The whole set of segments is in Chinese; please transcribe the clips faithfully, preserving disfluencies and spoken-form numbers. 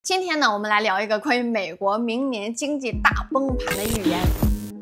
今天呢，我们来聊一个关于美国明年经济大崩盘的预言。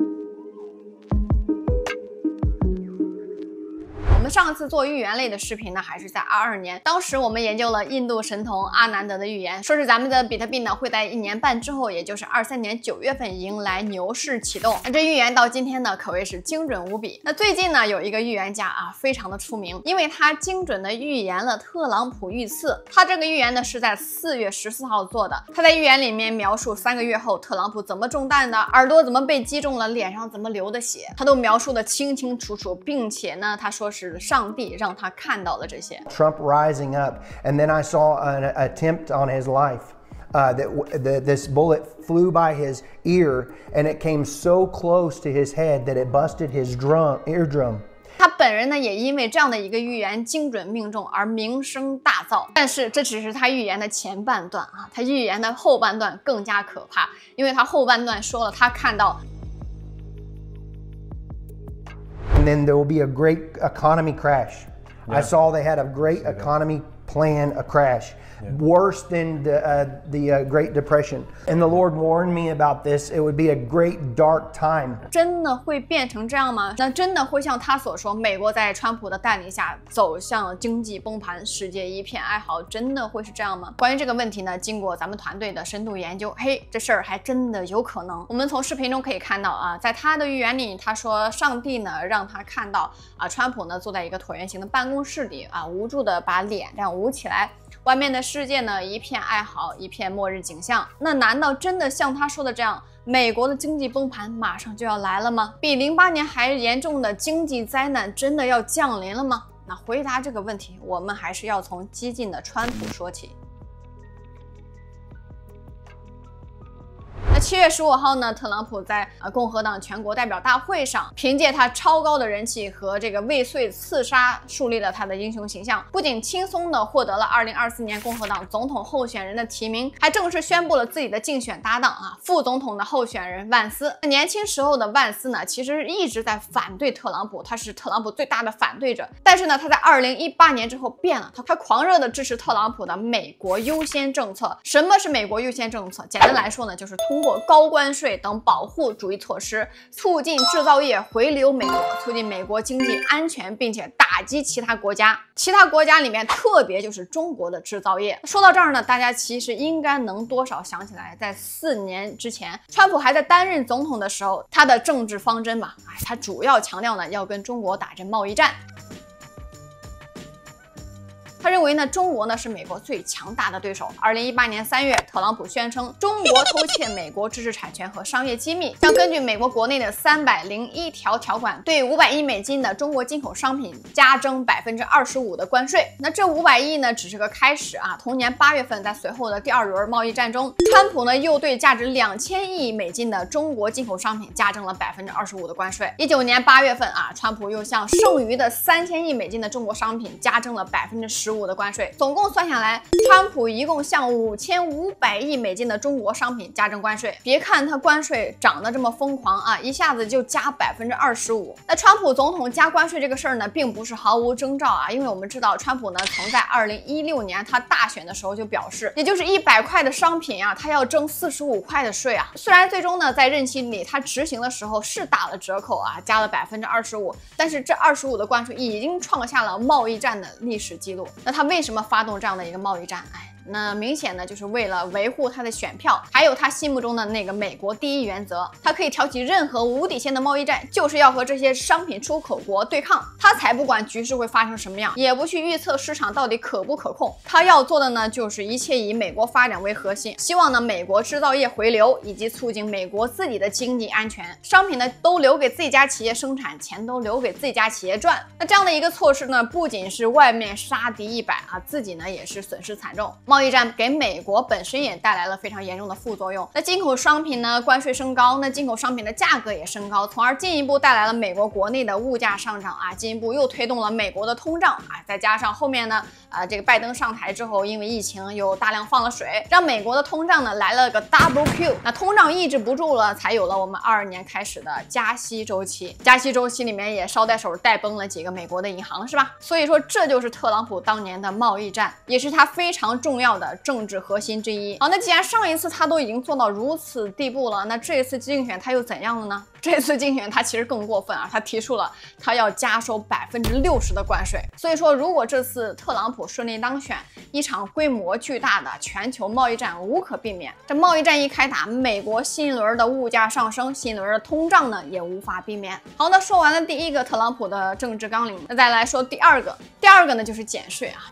我们上次做预言类的视频呢，还是在二二年，当时我们研究了印度神童阿南德的预言，说是咱们的比特币呢会在一年半之后，也就是二三年九月份迎来牛市启动。那这预言到今天呢，可谓是精准无比。那最近呢，有一个预言家啊，非常的出名，因为他精准的预言了特朗普遇刺。他这个预言呢是在四月十四号做的。他在预言里面描述三个月后特朗普怎么中弹的，耳朵怎么被击中了，脸上怎么流的血，他都描述的清清楚楚，并且呢，他说是上帝让他看到了这些。 Trump rising up, and then I saw an attempt on his life. Uh, that, that this bullet flew by his ear, and it came so close to his head that it busted his drum eardrum. 他本人呢，也因为这样的一个预言精准命中而名声大噪。但是这只是他预言的前半段啊，他预言的后半段更加可怕，因为他后半段说了，他看到。 And then there will be a great economy crash. Yeah. I saw they had a great economy plan, a crash. Yeah. Worse than the, uh, the uh, Great Depression. And the Lord warned me about this. It would be a great dark time. 真的会变成这样吗？那真的会像他所说，美国在川普的带领下走向经济崩盘，世界一片哀嚎，真的会是这样吗？关于这个问题呢，经过咱们团队的深度研究，嘿，这事儿还真的有可能。我们从视频中可以看到啊，在他的预言里，他说上帝呢让他看到啊，川普呢坐在一个椭圆形的办公室里啊，无助的把脸这样捂起来。 外面的世界呢，一片哀嚎，一片末日景象。那难道真的像他说的这样，美国的经济崩盘马上就要来了吗？比零八年还严重的经济灾难真的要降临了吗？那回答这个问题，我们还是要从激进的川普说起。 那七月十五号呢，特朗普在呃共和党全国代表大会上，凭借他超高的人气和这个未遂刺杀，树立了他的英雄形象。不仅轻松的获得了二零二四年共和党总统候选人的提名，还正式宣布了自己的竞选搭档啊，副总统的候选人万斯。年轻时候的万斯呢，其实一直在反对特朗普，他是特朗普最大的反对者。但是呢，他在二零一八年之后变了，他他狂热的支持特朗普的美国优先政策。什么是美国优先政策？简单来说呢，就是通过 高关税等保护主义措施，促进制造业回流美国，促进美国经济安全，并且打击其他国家。其他国家里面，特别就是中国的制造业。说到这儿呢，大家其实应该能多少想起来，在四年之前，川普还在担任总统的时候，他的政治方针吧，哎，他主要强调呢要跟中国打这贸易战。 他认为呢，中国呢是美国最强大的对手。二零一八年三月，特朗普宣称中国偷窃美国知识产权和商业机密，将根据美国国内的三百零一条条款，对五百亿美金的中国进口商品加征百分之二十五的关税。那这五百亿呢，只是个开始啊。同年八月份，在随后的第二轮贸易战中，川普呢又对价值两千亿美金的中国进口商品加征了百分之二十五的关税。一九年八月份啊，川普又向剩余的三千亿美金的中国商品加征了百分之十五 的关税，总共算下来，川普一共向五千五百亿美金的中国商品加征关税。别看它关税涨得这么疯狂啊，一下子就加百分之二十五。那川普总统加关税这个事儿呢，并不是毫无征兆啊，因为我们知道川普呢曾在二零一六年他大选的时候就表示，也就是一百块的商品啊，他要征四十五块的税啊。虽然最终呢在任期里他执行的时候是打了折扣啊，加了百分之二十五，但是这二十五的关税已经创下了贸易战的历史记录。那他为什么发动这样的一个贸易战？哎，那明显呢，就是为了维护他的选票，还有他心目中的那个美国第一原则。他可以挑起任何无底线的贸易战，就是要和这些商品出口国对抗。他才不管局势会发生什么样，也不去预测市场到底可不可控。他要做的呢，就是一切以美国发展为核心，希望呢美国制造业回流，以及促进美国自己的经济安全。商品呢都留给自己家企业生产，钱都留给自己家企业赚。那这样的一个措施呢，不仅是外面杀敌一百啊，自己呢也是损失惨重。贸易战给美国本身也带来了非常严重的副作用。那进口商品呢，关税升高，那进口商品的价格也升高，从而进一步带来了美国国内的物价上涨啊，进一步又推动了美国的通胀啊。再加上后面呢，啊、呃，这个拜登上台之后，因为疫情又大量放了水，让美国的通胀呢来了个 double Q。那通胀抑制不住了，才有了我们二二年开始的加息周期。加息周期里面也捎带手带崩了几个美国的银行，是吧？所以说这就是特朗普当年的贸易战，也是他非常重要要的政治核心之一。好，那既然上一次他都已经做到如此地步了，那这一次竞选他又怎样了呢？这次竞选他其实更过分啊，他提出了他要加收百分之六十的关税。所以说，如果这次特朗普顺利当选，一场规模巨大的全球贸易战无可避免。这贸易战一开打，美国新一轮的物价上升，新一轮的通胀呢也无法避免。好，那说完了第一个特朗普的政治纲领，那再来说第二个，第二个呢就是减税啊。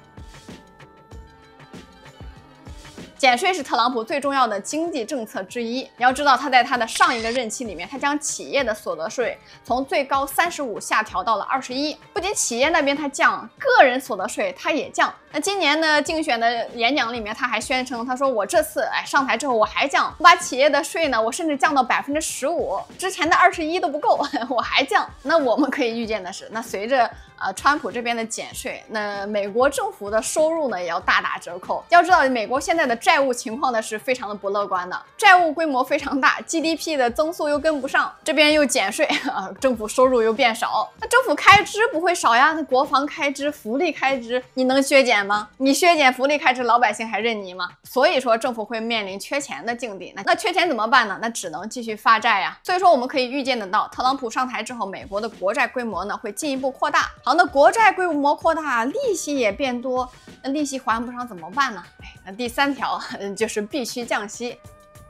减税是特朗普最重要的经济政策之一。你要知道，他在他的上一个任期里面，他将企业的所得税从最高三十五下调到了二十一。不仅企业那边他降，个人所得税他也降。那今年的竞选的演讲里面，他还宣称，他说我这次哎上台之后我还降，我把企业的税呢，我甚至降到百分之十五，之前的二十一都不够，我还降。那我们可以预见的是，那随着呃川普这边的减税，那美国政府的收入呢也要大打折扣。要知道，美国现在的债务情况呢是非常的不乐观的，债务规模非常大 ，G D P 的增速又跟不上，这边又减税啊，政府收入又变少，那政府开支不会少呀，那国防开支、福利开支你能削减吗？你削减福利开支，老百姓还认你吗？所以说政府会面临缺钱的境地。那那缺钱怎么办呢？那只能继续发债呀。所以说我们可以预见得到，特朗普上台之后，美国的国债规模呢会进一步扩大。好，那国债规模扩大，利息也变多，那利息还不上怎么办呢？哎，那第三条就是必须降息。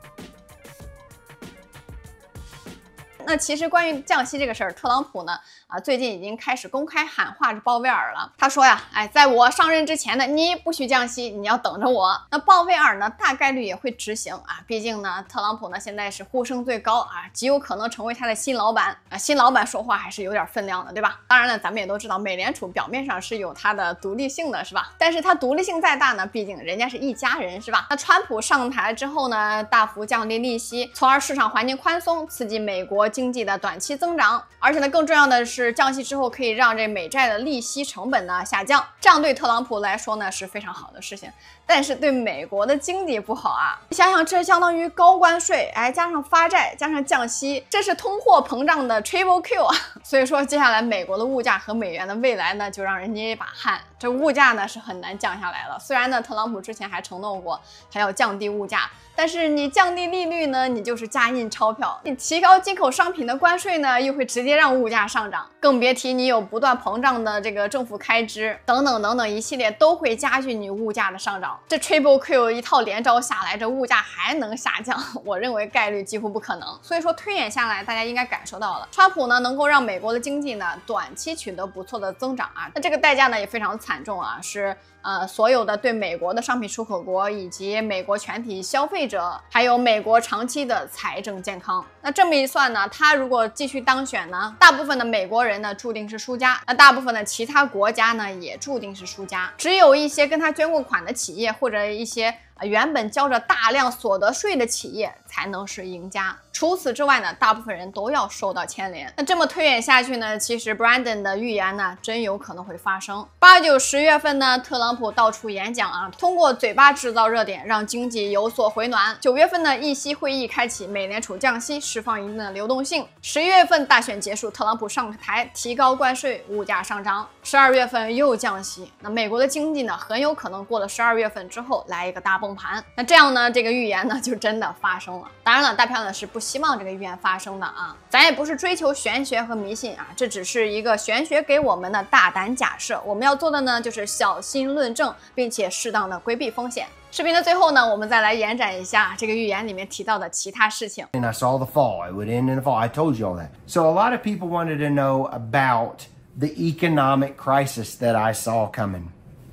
那其实关于降息这个事儿，特朗普呢啊最近已经开始公开喊话着鲍威尔了。他说呀，哎，在我上任之前呢，你不许降息，你要等着我。那鲍威尔呢，大概率也会执行啊。毕竟呢，特朗普呢现在是呼声最高啊，极有可能成为他的新老板啊。新老板说话还是有点分量的，对吧？当然了，咱们也都知道，美联储表面上是有它的独立性的，是吧？但是它独立性再大呢，毕竟人家是一家人，是吧？那川普上台之后呢，大幅降低利息，从而市场环境宽松，刺激美国经济的短期增长。而且呢，更重要的是，降息之后可以让这美债的利息成本呢下降，这样对特朗普来说呢是非常好的事情。但是对美国的经济不好啊！你想想，这相当于高关税，哎，加上发债，加上降息，这是通货膨胀的 Triple Q 啊！所以说，接下来美国的物价和美元的未来呢，就让人捏一把汗。这物价呢是很难降下来了。虽然呢，特朗普之前还承诺过他要降低物价，但是你降低利率呢，你就是加印钞票；你提高进口商品的关税呢，又会直接让物价上涨。更别提你有不断膨胀的这个政府开支等等等等一系列，都会加剧你物价的上涨。这 Triple Q 一套连招下来，这物价还能下降？我认为概率几乎不可能。所以说推演下来，大家应该感受到了，川普呢能够让美国的经济呢短期取得不错的增长啊，那这个代价呢也非常惨重啊，是呃所有的对美国的商品出口国以及美国全体消费者，还有美国长期的财政健康。那这么一算呢，他如果继续当选呢，大部分的美国人呢注定是输家，那大部分的其他国家呢也注定是输家，只有一些跟他捐过款的企业或者一些原本交着大量所得税的企业才能是赢家。除此之外呢，大部分人都要受到牵连。那这么推演下去呢，其实 Brandon 的预言呢，真有可能会发生。八九十月份呢，特朗普到处演讲啊，通过嘴巴制造热点，让经济有所回暖。九月份呢，议息会议开启，美联储降息，释放一定的流动性。十一月份大选结束，特朗普上台，提高关税，物价上涨。十二月份又降息，那美国的经济呢，很有可能过了十二月份之后来一个大崩盘。那这样呢，这个预言呢就真的发生了。当然了，大漂亮是不希望这个预言发生的啊，咱也不是追求玄学和迷信啊，这只是一个玄学给我们的大胆假设。我们要做的呢，就是小心论证，并且适当的规避风险。视频的最后呢，我们再来延展一下这个预言里面提到的其他事情。 And I saw the fall. It would end in the fall. I told you all that. So a lot of people wanted to know about the economic crisis that I saw coming.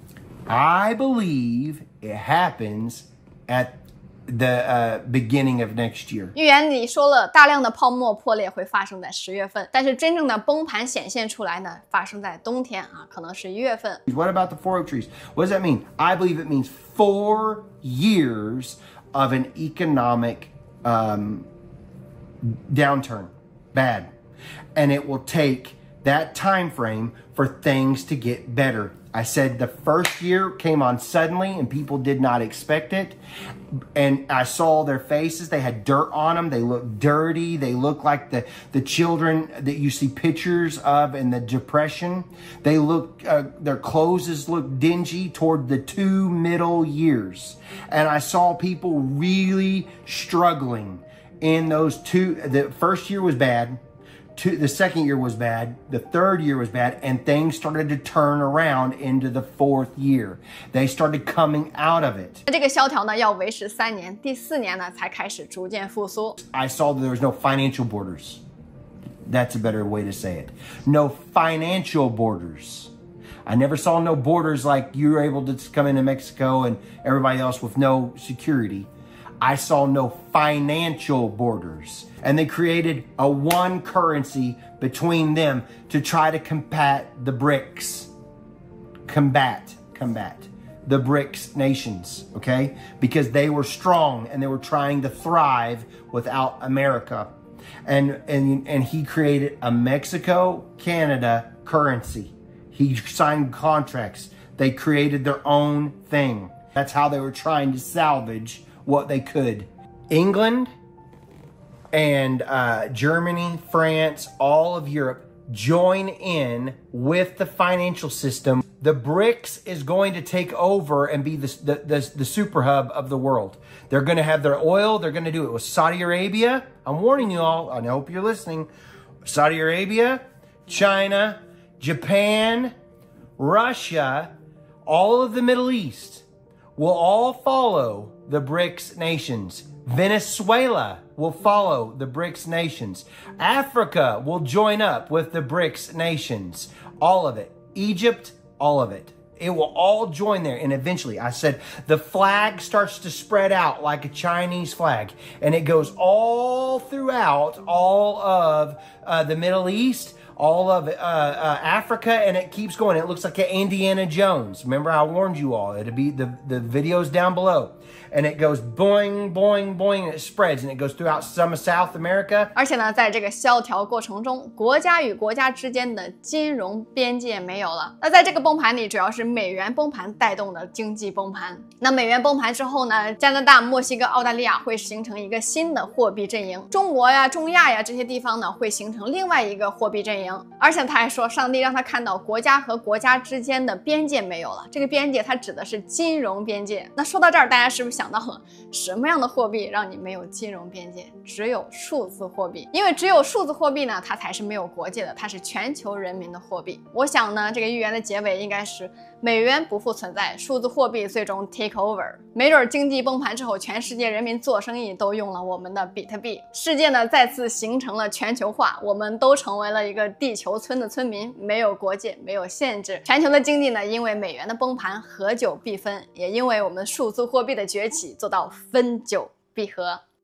I believe it happens at the uh, beginning of next year. 预言里说了，大量的泡沫破裂会发生在十月份，但是真正的崩盘显现出来呢，发生在冬天啊，可能是一月份。 What about the four oak trees? What does that mean? I believe it means four years of an economic um, downturn, bad, and it will take that time frame for things to get better. I said the first year came on suddenly and people did not expect it. And I saw their faces. They had dirt on them. They looked dirty. They looked like the, the children that you see pictures of in the Depression. They look, uh, their clothes looked dingy toward the two middle years. And I saw people really struggling in those two. The first year was bad. Two, the second year was bad, the third year was bad, and things started to turn around into the fourth year. They started coming out of it. 这个萧条呢要维持三年，第四年呢才开始逐渐复苏。 I saw that there was no financial borders. That's a better way to say it. No financial borders. I never saw no borders like you were able to come into Mexico and everybody else with no security. I saw no financial borders. And they created a one currency between them to try to combat the BRICS. Combat, combat the BRICS nations, okay? Because they were strong and they were trying to thrive without America. And, and, and he created a Mexico-Canada currency. He signed contracts. They created their own thing. That's how they were trying to salvage what they could. England and uh, Germany, France, all of Europe join in with the financial system. The BRICS is going to take over and be the, the, the, the super hub of the world. They're going to have their oil. They're going to do it with Saudi Arabia. I'm warning you all. I hope you're listening. Saudi Arabia, China, Japan, Russia, all of the Middle East will all follow the BRICS nations. Venezuela will follow the BRICS nations. Africa will join up with the BRICS nations. All of it. Egypt, all of it. It will all join there. And eventually, I said, the flag starts to spread out like a Chinese flag. And it goes all throughout all of uh, the Middle East, all of uh, uh, Africa, and it keeps going. It looks like an Indiana Jones. Remember, I warned you all. It'll be the, the videos down below. And it goes boing, boing, boing, and it spreads, and it goes throughout some of South America. 而且呢，在这个萧条过程中，国家与国家之间的金融边界没有了。那在这个崩盘里，主要是美元崩盘带动的经济崩盘。那美元崩盘之后呢，加拿大、墨西哥、澳大利亚会形成一个新的货币阵营，中国呀、中亚呀这些地方呢会形成另外一个货币阵营。而且他还说，上帝让他看到国家和国家之间的边界没有了。这个边界它指的是金融边界。那说到这儿，大家是不是想到了什么样的货币让你没有金融边界？只有数字货币，因为只有数字货币呢，它才是没有国界的，它是全球人民的货币。我想呢，这个预言的结尾应该是美元不复存在，数字货币最终 take over。没准经济崩盘之后，全世界人民做生意都用了我们的比特币，世界呢再次形成了全球化，我们都成为了一个地球村的村民，没有国界，没有限制。全球的经济呢，因为美元的崩盘合久必分，也因为我们数字货币的崛起做到分久必合。